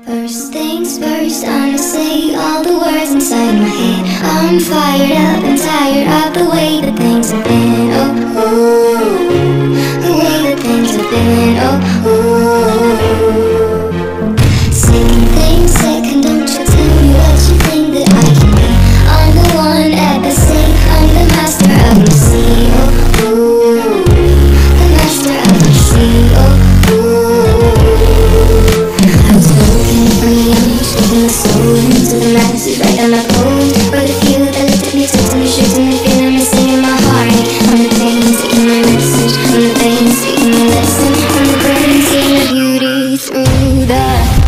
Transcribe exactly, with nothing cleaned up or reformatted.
First things first, I'ma say all the words inside my head. I'm fired up and tired of the way that things have been. Oh, ooh, the way that things have been. Oh, ooh. Second thing second, don't you tell me what you think that I can be. I'm the one at the sea, I'm the master of the sea. Oh, ooh, the master of the sea. Oh, taking my soul into the masses, write down my poems for the few that looked at me, took to me, shook to me, feeling me, singing my heart. I'm the pain, taking my message. I'm the pain, speaking my lesson. I'm the brain, seeing the beauty through the